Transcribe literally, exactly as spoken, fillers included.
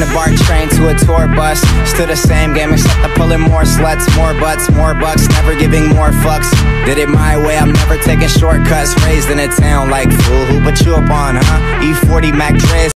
BART train to a tour bus. Still the same game except I'm pulling more sluts, more butts, more bucks, never giving more fucks. Did it my way, I'm never taking shortcuts. Raised in a town like, fool, who put you up on, huh? E forty Mac Dre's